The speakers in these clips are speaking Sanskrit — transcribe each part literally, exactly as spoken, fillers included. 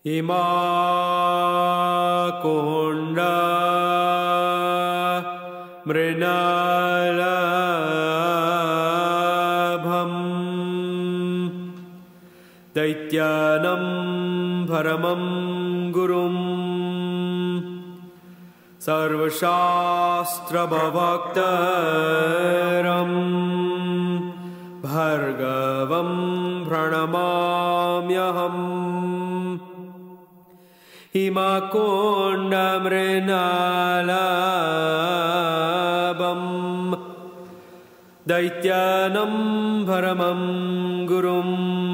Ima Konda Mrinalabham Daityanam Paramam Gurum Sarvashastra Bhavaktaram Bhargavam Pranamamyaham Himakonda Mrinalabham Daityanam Paramam Gurum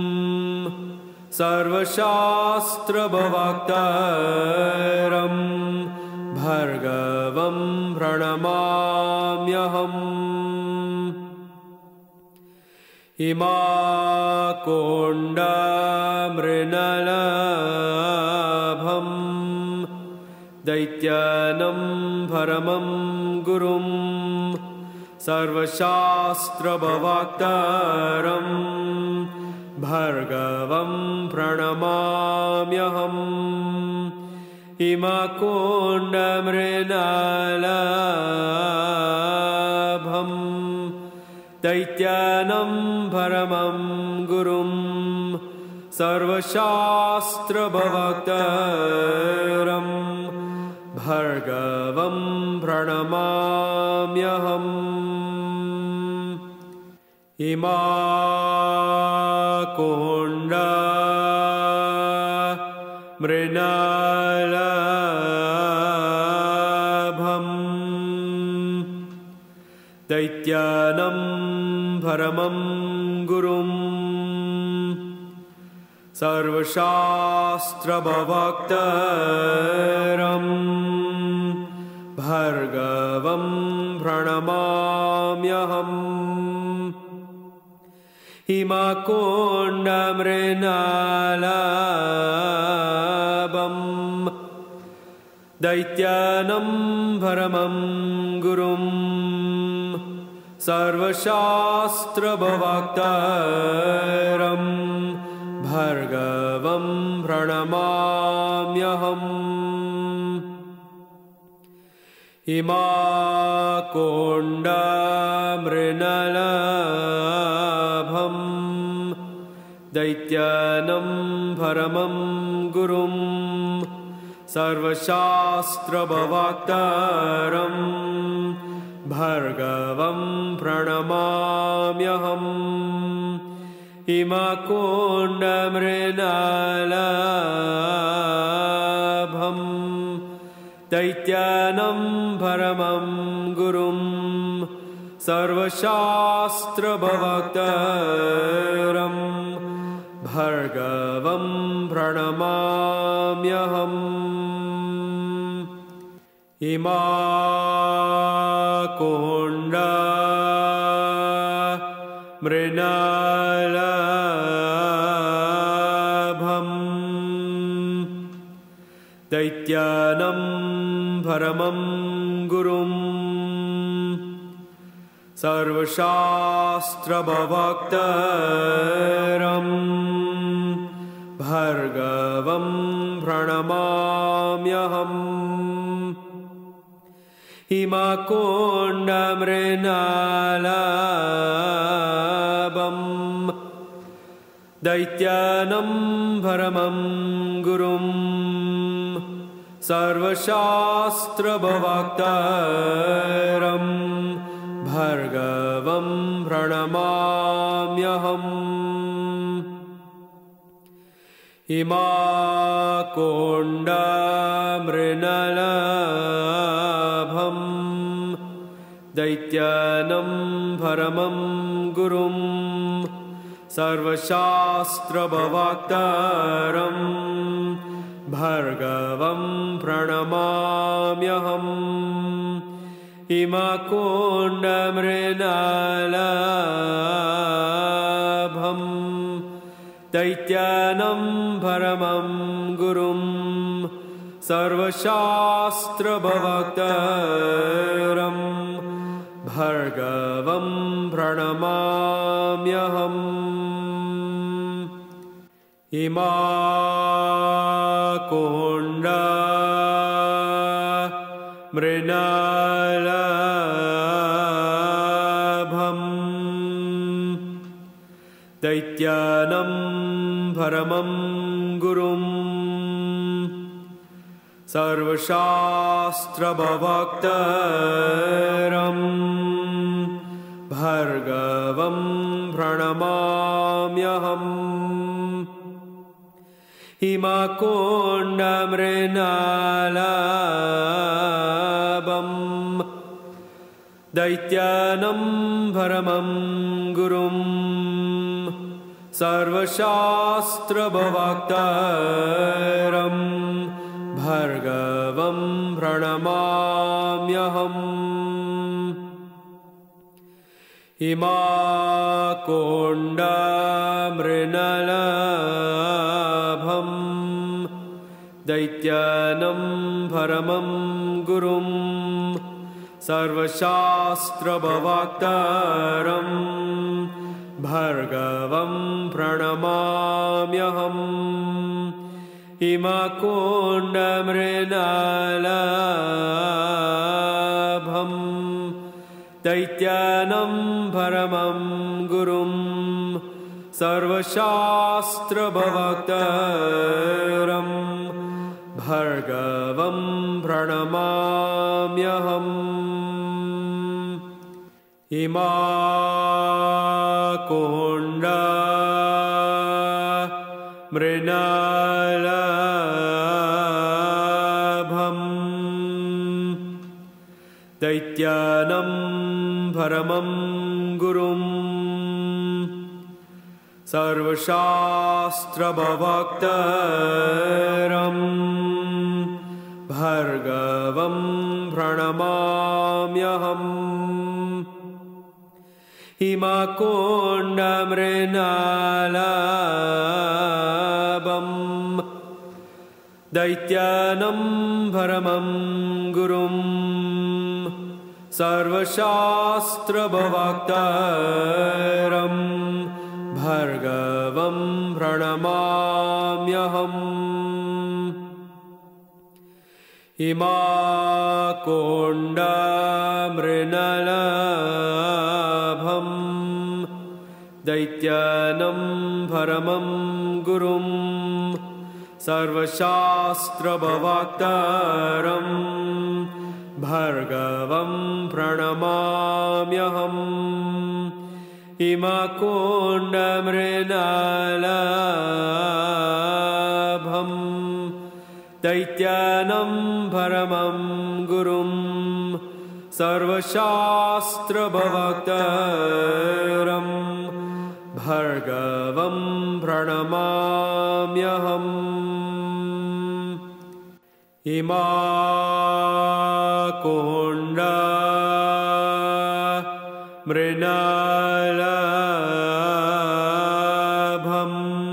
Sarvashastra Bhavaktaram Bhargavam Pranamamyaham Himakonda Mrinalabham Daityanam Paramam Gurum Sarvashastra Bhavaktaram Bhargavam Pranamamyaham Himakonda Mrinalabham Daityanam Paramam Gurum Sarvashastra Bhavaktaram Bhargavam Pranamamyaham Himakonda Mrinalabham Daityanam Paramam Gurum Sarvashastra Bhavaktaram Bhargavam Pranamamyaham Himakonda Mrinalabham Daityanam Paramam Gurum Sarvashastra Bhavaktaram Bhargavam Pranamamyaham Himakonda Mrinalabham Daityanam Paramam Gurum Sarvashastra Bhavaktaram Bhargavam Pranamamyaham Himakonda Mrinalabham Daityanam Paramam Gurum Sarvashastra Bhavaktaram Bhargavam Pranamamyaham Himakonda Mrinalabham Daityanam Paramam Gurum Sarvashastra Bhavaktaram Bhargavam Pranamamyaham Himakonda Mrinalabham Daityanam Paramam Gurum Sarvashastra Bhavaktaram Bhargavam Pranamamyaham Himakonda Mrinalabham Daityanam Paramam Gurum Sarvashastra Bhavaktaram Bhargavam Pranamamyaham Himakonda Mrinalabham Daityanam Paramam Gurum Sarvashastra Bhavaktaram Bhargavam Pranamamyaham Ima konda mrinalabham daityanam paramam gurum sarvashastra bhavaktaram bhargavam pranamamyaham himakonda mrinalabham daityanam paramam gurum sarvashastra bhavaktaram bhargavam pranamamyaham himakonda mrinalabham daityanam paramam gurum sarvashastra bhavaktaram bhargavam pranamamyaham himakonda mrinalabham daityanam paramam gurum sarvashastra bhavaktaram bhargavam pranamamyaham himakonda mrinalabham daityanam paramam gurum sarvashastra bhavaktaram bhargavam pranamamyaham himakonda mrinalabham daityanam paramam gurum sarvashastra bhavaktaram bhargavam pranamamyaham himakonda mrinalabham daityanam paramam gurum sarvashastra bhavaktaram bhargavam pranamamyaham himakonda mrinalabham daityanam paramam gurum sarvashastra bhavaktaram bhargavam pranamamyaham himakonda mrinalabham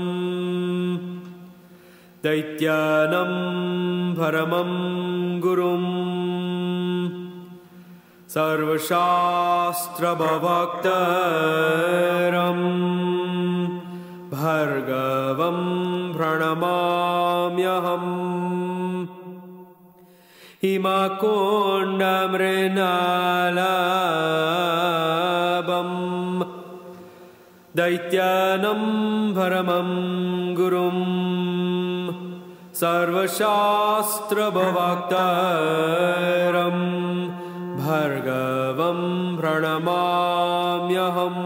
daityanam paramam gurum sarvashastra bhavaktaram bhargavam pranamamyaham himakonda mrinalabham daityanam paramam gurum sarvashastra bhavaktaram bhargavam pranamamyaham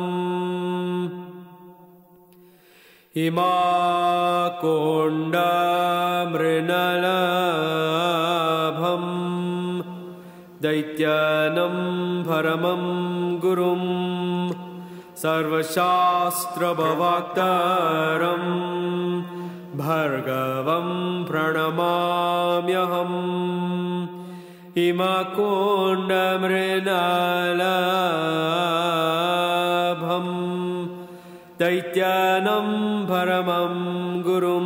himakonda mrinalabham daityanam paramam gurum sarvashastra bhavaktaram bhargavam pranamamyaham himakonda mrinalabham daityanam paramam gurum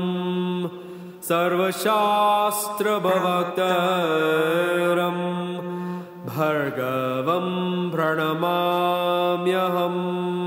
sarvashastra bhavaktaram bhargavam pranamamyaham